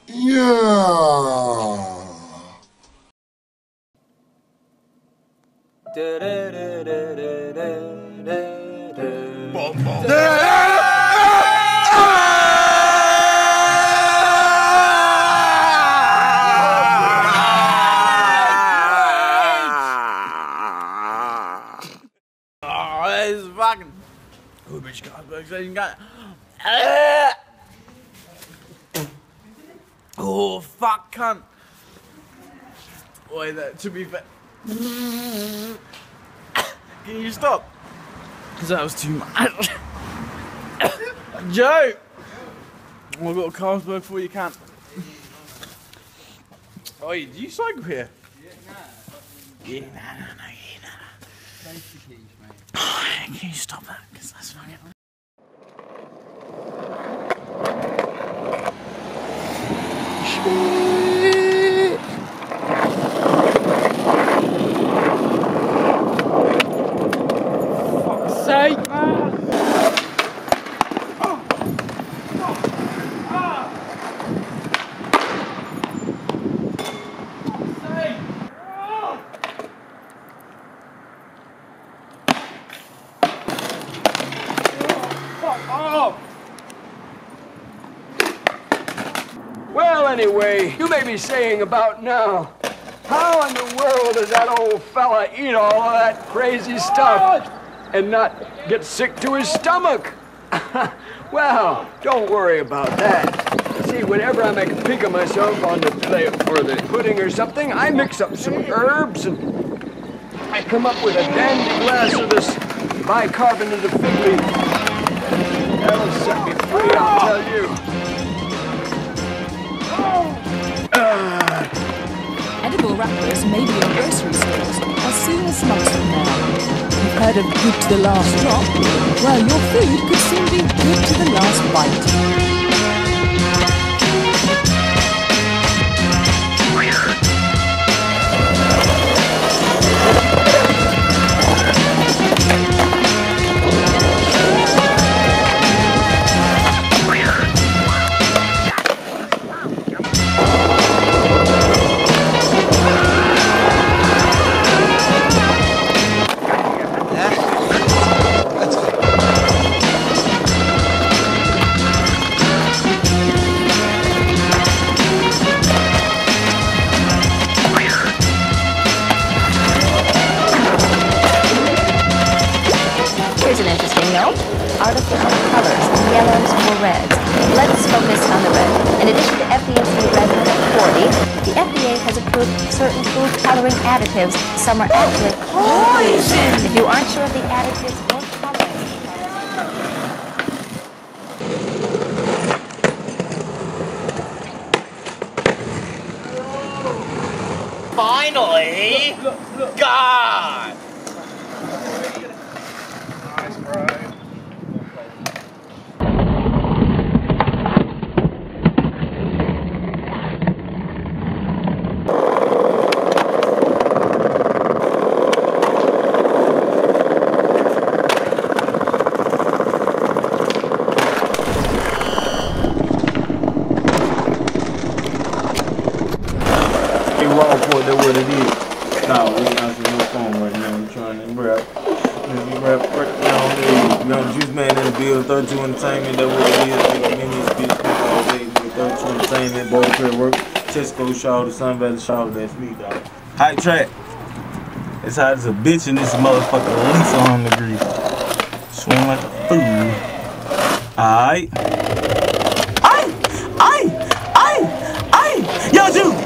Yeah. Oh, this is fucking Woodbridge Daddies got. Oh fuck, cunt. Wait, that to be fair. Can you stop? Because that was too much. Joe! I've got a Carlsberg for you, cunt. Oh, do you cycle here? Yeah, no. Can you stop that? Because that's fucking. Fuck's sake, man! Well, anyway, you may be saying about now, how in the world does that old fella eat all of that crazy stuff and not get sick to his stomach? Well, don't worry about that. See, whenever I make a pig of myself on the plate for the pudding or something, I mix up some herbs and I come up with a dandy glass of this bicarbonate of fig leaf. That'll set me free, I'll tell you. Edible wrappers may be in grocery stores as soon as months from now. You've heard of good to the last drop? Well, your food could soon be good to the last bite. Here's an interesting note. Artificial colors, yellows or reds. Let's focus on the red. In addition to FDA's Red 40, the FDA has approved certain food coloring additives. Some are actually poison. If you aren't sure of the additives or coloring. Finally! God! Nice, bro. That what it is. No, we answering your phone right now. We're trying to rap. Right now, young juice man in the build, 32 Entertainment. That what it is. Big mini bitch all day. 32 Entertainment, Bowl Career Work, Tesco Shaw, the Sun Valley Shaw. That's me, dog. High track. It's hot as a bitch in this motherfucker. At least 100 degrees. Swing like a fool. Alright. Yo, dude.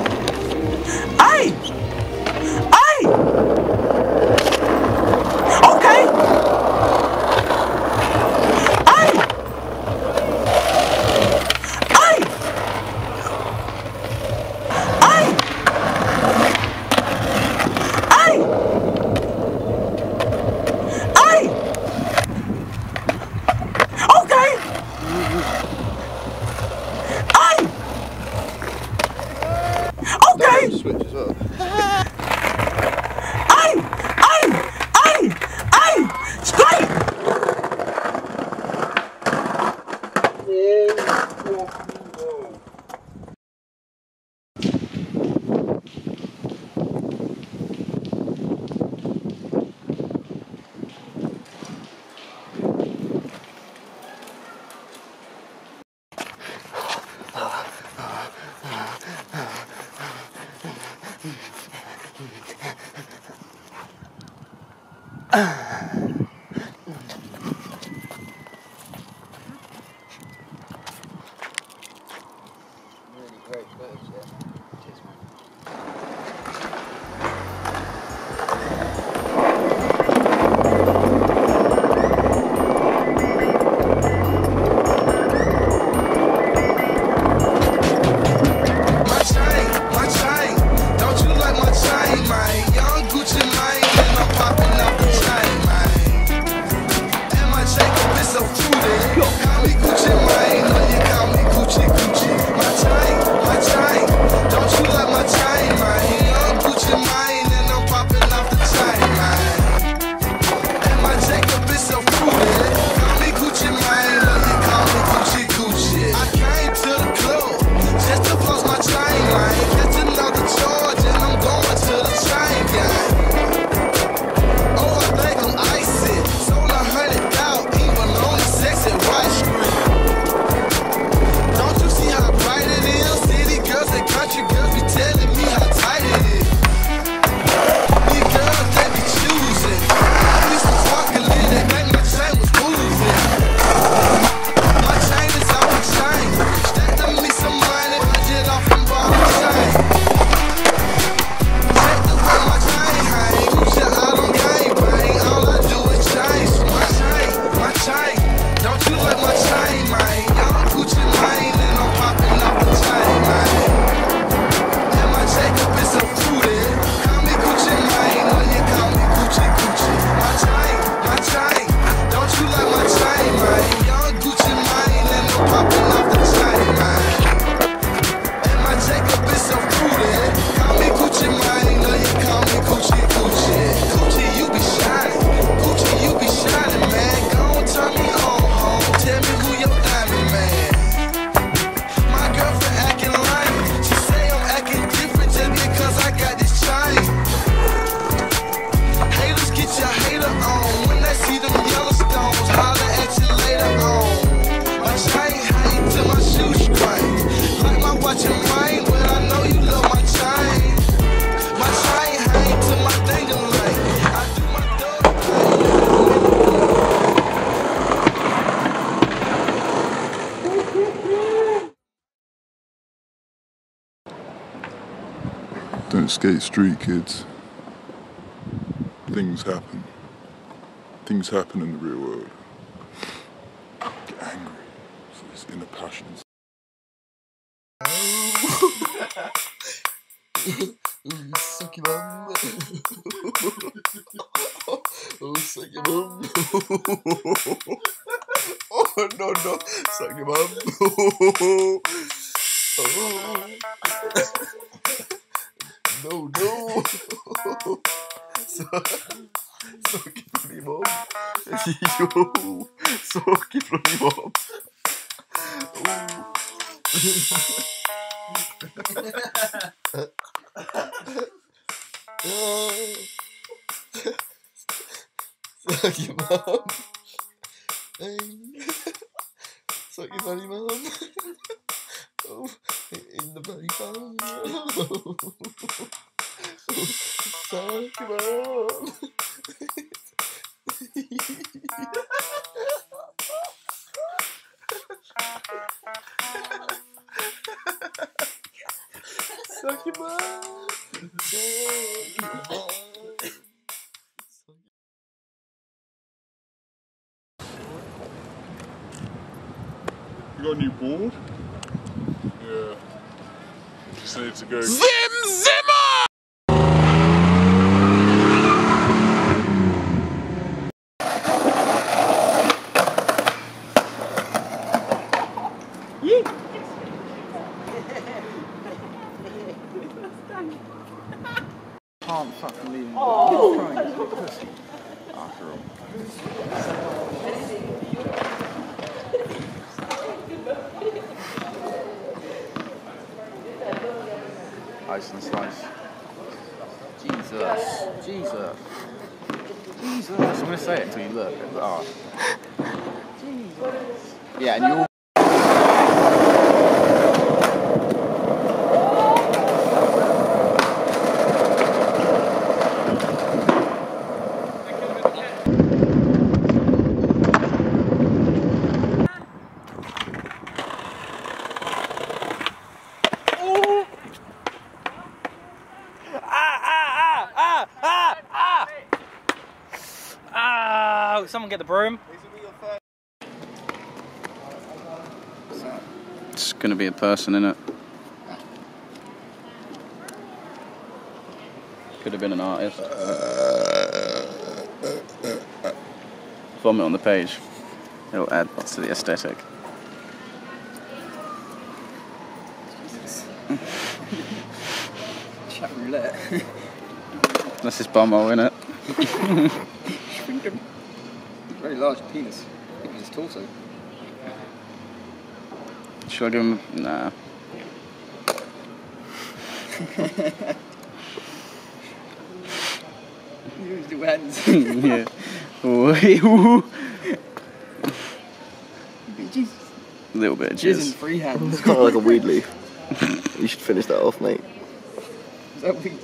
Switches up. Don't skate street, kids. Things happen. Things happen in the real world. Get angry. So it's inner passions. Suck your mum. Oh, suck your mum. Oh, no, no. Suck your mum. Oh. No, no. Suck it from your mum. Yo. Suck it from your mum. Oh. Suck your mum. Hey. Suck your bloody mum. Oh, in the bloody bum. Oh. Suck your mum. Suck your mum. You got a new board? Yeah. Just need to go. Zimmer! Can't fucking leave him. Oh. He's crying. He's a pussy. After all. Ice and slice. Jesus. Jesus. Jesus. I'm going to say it until you look at the art. Jesus. Yeah, and you all. someone get the broom. It's gonna be a person, innit? Could have been an artist. Vomit on the page. It'll add to the aesthetic. Chat roulette. That's his bumhole, innit? Very large penis. I think it's his torso. Should I give him? Nah. Use the hands. Yeah. A little bit of Jizz in jizz. free hands. It's kind of like a weed leaf. You should finish that off, mate. Is that weed?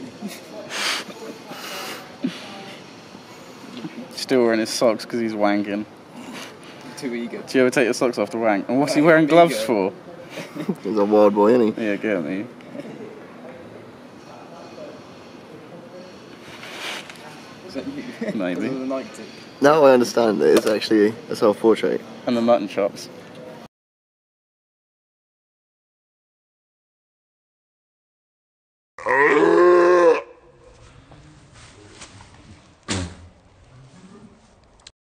Still wearing his socks because he's wanking. Too eager. Do you ever take your socks off to wank? And what's he wearing gloves for? He's a wild boy, isn't he? Yeah, get me. Is that you? Maybe. Because of the night tick. Now I understand that it's actually a self-portrait. And the mutton chops.